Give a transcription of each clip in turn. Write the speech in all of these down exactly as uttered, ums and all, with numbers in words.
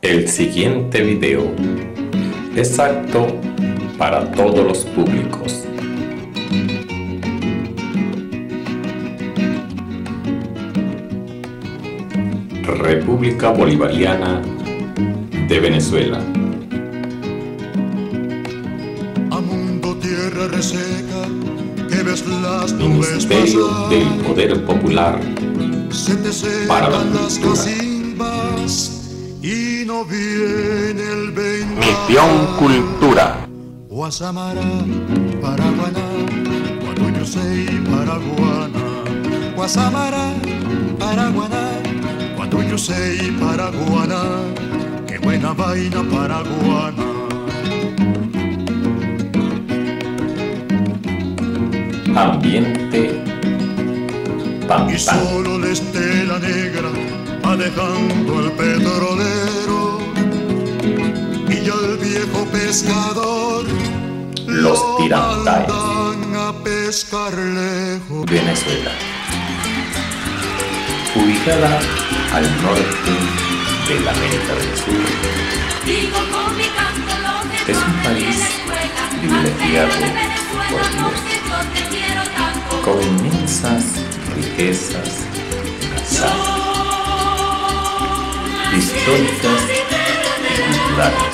El siguiente video es apto para todos los públicos. República Bolivariana de Venezuela. A mundo tierra reseca, que ves las nubes Ministerio pasar, del Poder Popular se te para la secan las cultura. casimbas y no viene el vendaval. Misión Cultura. Guasamara, Paraguaná, Guatuyusei, Paraguana. Guasamara, Paraguaná, Guatuyusei, Paraguana. Qué buena vaina paraguana. Ambiente pam, Y pam. solo la estela negra va dejando el petrolero, y ya el viejo pescador Los lo tirantaes. mandan a pescar lejos. Venezuela. Ubicada al norte de la América del Sur, es un país privilegiado por Dios, con inmensas riquezas naturales, históricas y culturales.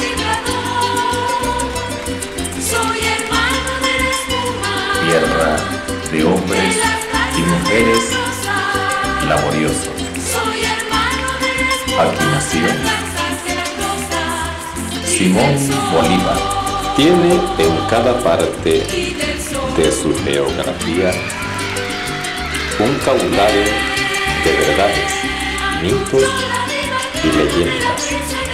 Tierra de hombres y mujeres laboriosos. Aquí nació Simón Bolívar. Tiene en cada parte de su geografía un caudal de verdades, mitos y leyendas,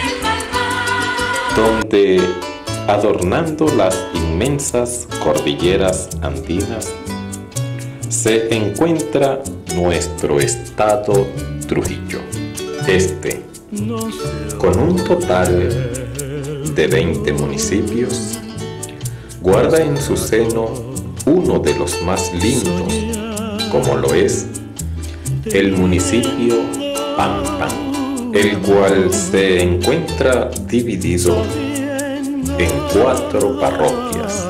donde, adornando las inmensas cordilleras andinas, se encuentra nuestro estado Trujillo. Este, con un total de veinte municipios, guarda en su seno uno de los más lindos, como lo es el municipio Pampa, el cual se encuentra dividido en cuatro parroquias: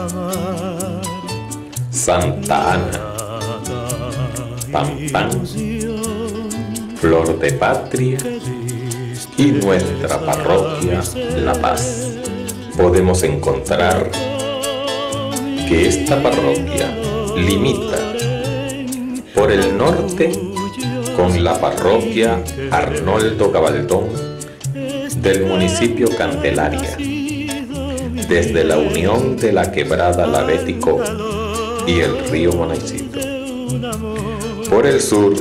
Santa Ana, Pampán, Flor de Patria y nuestra parroquia La Paz. Podemos encontrar que esta parroquia limita por el norte con la parroquia Arnoldo Gabaldón del municipio Candelaria, desde la unión de la quebrada La Bético y el río Monaicito. Por el sur,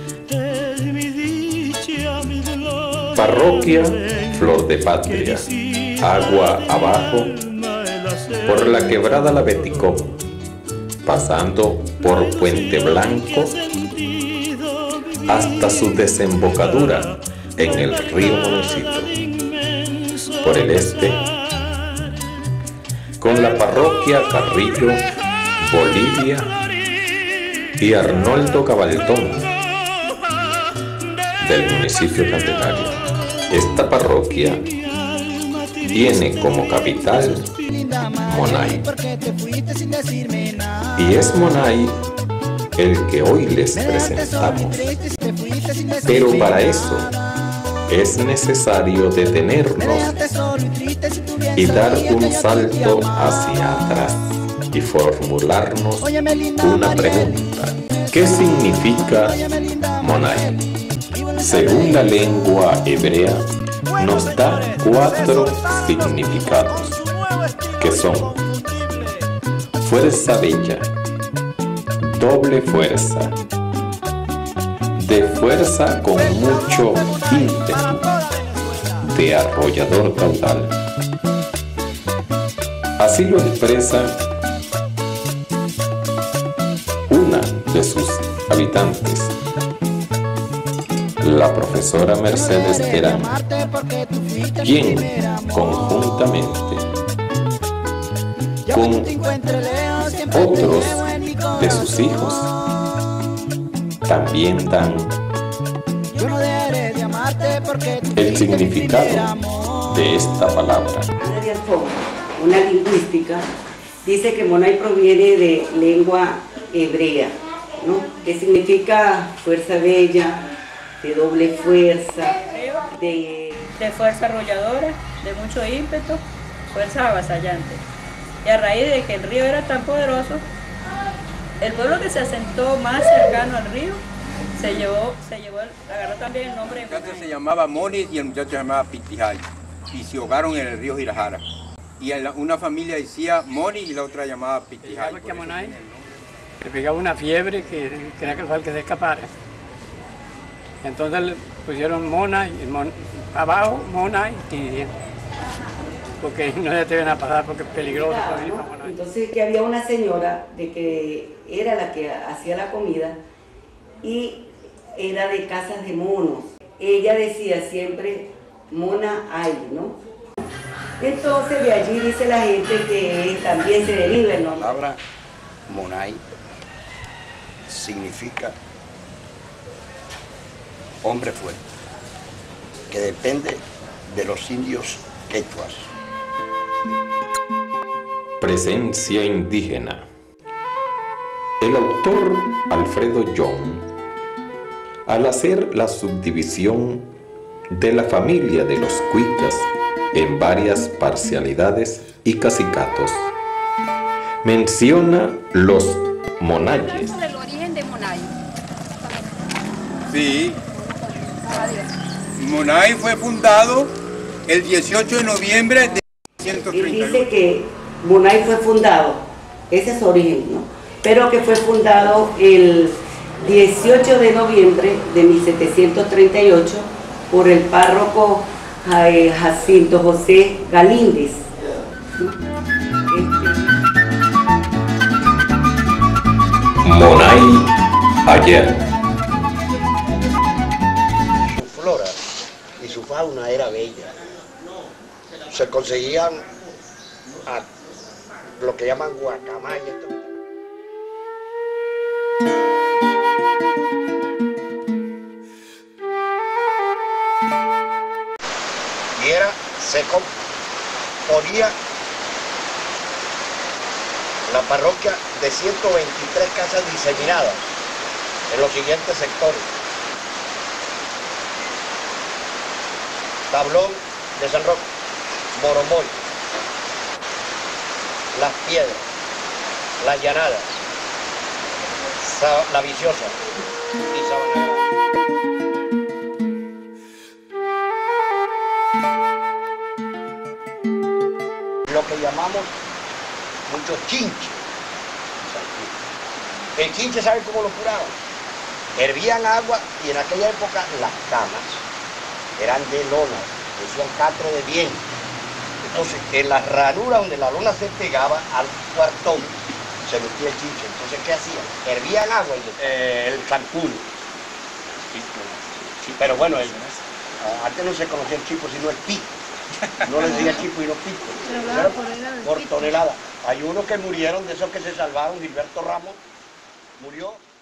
parroquia Flor de Patria, agua abajo, por la quebrada La Bético, pasando por Puente Blanco hasta su desembocadura en el río Monaicito. Por el este, con la parroquia Carrillo, Bolivia y Arnoldo Gabaldón del municipio Candelaria. Esta parroquia tiene como capital Monay, y es Monay el que hoy les presentamos. Pero para eso es necesario detenernos y dar un salto hacia atrás y formularnos una pregunta: ¿qué significa Monay? Según la lengua hebrea, nos da cuatro significados, que son: fuerza bella, doble fuerza, de fuerza con mucho ímpetu, de arrollador caudal. Así lo expresa una de sus habitantes, la profesora Mercedes Terán, quien conjuntamente con otros de sus hijos también dan el significado de esta palabra. Ana Díaz Pombo, una lingüística, dice que Monay proviene de lengua hebrea, ¿no? Que significa fuerza bella, de doble fuerza, de... de fuerza arrolladora, de mucho ímpetu, fuerza avasallante. Y a raíz de que el río era tan poderoso, el pueblo que se asentó más cercano al río se llevó, se llevó, agarró también el nombre de Monay. El muchacho se llamaba Moni y el muchacho se llamaba Pitijay, y se ahogaron en el río Girajara. Y una familia decía Moni y la otra llamaba Pitijay. Que a Monay le pegaba una fiebre que quería que fue el que se escapara. Entonces le pusieron Mona, y mon, abajo Mona y Tinia, porque no se atreven a pasar porque es peligroso. Claro, para ¿no? Monay. Entonces que había una señora de que era la que hacía la comida y era de casas de monos. Ella decía siempre Mona hay, ¿no? Entonces de allí dice la gente que también se deriva el nombre. La palabra Monay significa hombre fuerte, que depende de los indios quechuas. Presencia indígena. El autor Alfredo Young, al hacer la subdivisión de la familia de los cuicas en varias parcialidades y cacicatos, menciona los monayes. ¿Sobre el origen de Monay? Sí. Monay fue fundado el dieciocho de noviembre de mil novecientos treinta y Él ocho. dice que Monay fue fundado, ese es su origen, ¿no? Pero que fue fundado el dieciocho de noviembre de mil setecientos treinta y ocho por el párroco Jacinto José Galíndez. Monay ayer. Su flora y su fauna era bella. Se conseguían a lo que llaman guacamayas. Y era, se componía la parroquia de ciento veintitrés casas diseminadas en los siguientes sectores: Tablón de San Roque, Moromoy, Las Piedras, La Llanada, Sa- La Viciosa y Sabana Grande. Lo que llamamos mucho chinche. El chinche, ¿saben cómo lo curaban? Hervían agua y en aquella época las camas eran de lona, decían catre de bien. Entonces, en la ranura donde la lona se pegaba al cuartón, se metía el chinche. Entonces, ¿qué hacían? Hervían agua y eh, el zancudo. Pero bueno, el, antes no se conocía el chipo, sino el pico. No les decía chipo y no pico. Por tonelada. Hay unos que murieron, de esos que se salvaron. Gilberto Ramos murió